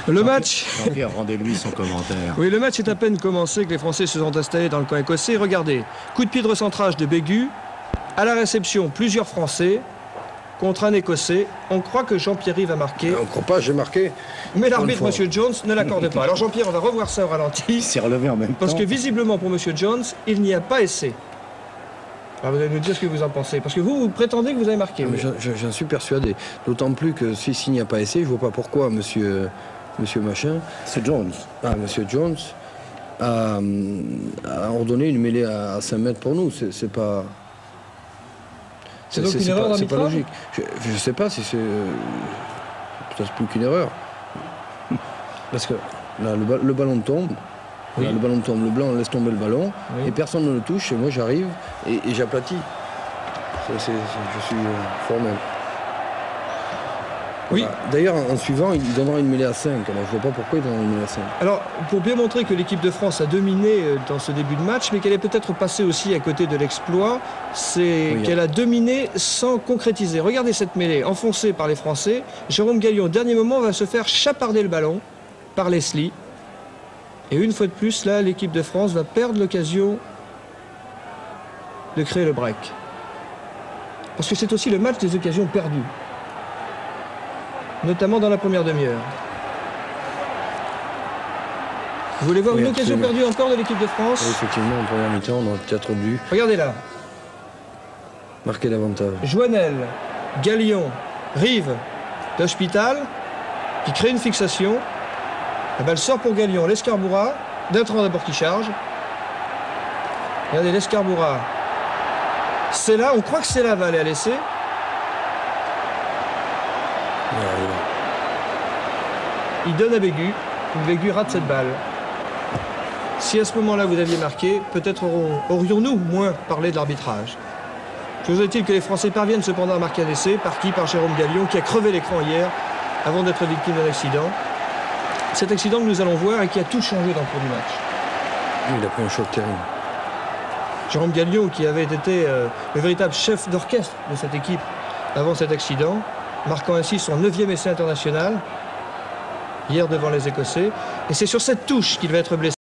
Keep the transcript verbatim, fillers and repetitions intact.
Le match... Jean-Pierre, rendez-lui son commentaire. Oui, le match est à peine commencé que les Français se sont installés dans le camp écossais. Regardez, coup de pied de recentrage de Bégu. À la réception, plusieurs Français contre un Écossais. On croit que Jean-Pierre va marquer. On ne croit pas, j'ai marqué. Mais l'arbitre, M. Jones, ne l'accorde pas. Alors Jean-Pierre, on va revoir ça au ralenti. Il s'est relevé en même temps. Parce que visiblement, pour M. Jones, il n'y a pas essai. Alors vous allez nous dire ce que vous en pensez. Parce que vous, vous prétendez que vous avez marqué. Ah, j'en suis persuadé. D'autant plus que si s'il n'y a pas essai, je ne vois pas pourquoi monsieur, monsieur Machin... C'est Jones. Ah, monsieur Jones a, a ordonné une mêlée à cinq mètres pour nous. C'est pas... C'est donc une erreur C'est pas d'arbitrage ? logique. Je ne sais pas si c'est... Peut-être plus qu'une erreur. Parce que là, le, le ballon tombe. Oui. Là, le ballon tombe, le blanc laisse tomber le ballon. Oui. Et personne ne le touche. Et moi, j'arrive et, et j'aplatis. Je suis euh, formel. Oui. D'ailleurs, en, en suivant, il donnera une mêlée à cinq. Alors, je ne vois pas pourquoi il donnera une mêlée à cinq. Alors, pour bien montrer que l'équipe de France a dominé dans ce début de match, mais qu'elle est peut-être passée aussi à côté de l'exploit, c'est Oui, qu'elle a dominé sans concrétiser. Regardez cette mêlée enfoncée par les Français. Jérôme Galion, au dernier moment, va se faire chaparder le ballon par Leslie. Et une fois de plus, là, l'équipe de France va perdre l'occasion de créer le break. Parce que c'est aussi le match des occasions perdues. Notamment dans la première demi-heure. Vous voulez voir Oui, une occasion absolument. perdue encore de l'équipe de France? Oui, effectivement, en première mi-temps, on aurait peut-être dû Regardez là. marquer davantage. Joannel, Galion, Rive, d'Hospital, qui crée une fixation. La balle sort pour Galion, l'Escarboura, Bertrand d'abord qui charge. Regardez l'Escarboura. C'est là, on croit que c'est là va aller à l'essai. Il donne à Bégu. Bégu rate cette balle. Si à ce moment-là vous aviez marqué, peut-être aurions-nous moins parlé de l'arbitrage. Toujours est-il que les Français parviennent cependant à marquer un essai. Par qui? Par Jérôme Galion, qui a crevé l'écran hier avant d'être victime d'un accident. Cet accident que nous allons voir et qui a tout changé dans le cours du match. Oui, il a pris un choc terrible. Jérôme Galion, qui avait été euh, le véritable chef d'orchestre de cette équipe avant cet accident, marquant ainsi son neuvième essai international, hier devant les Écossais. Et c'est sur cette touche qu'il va être blessé.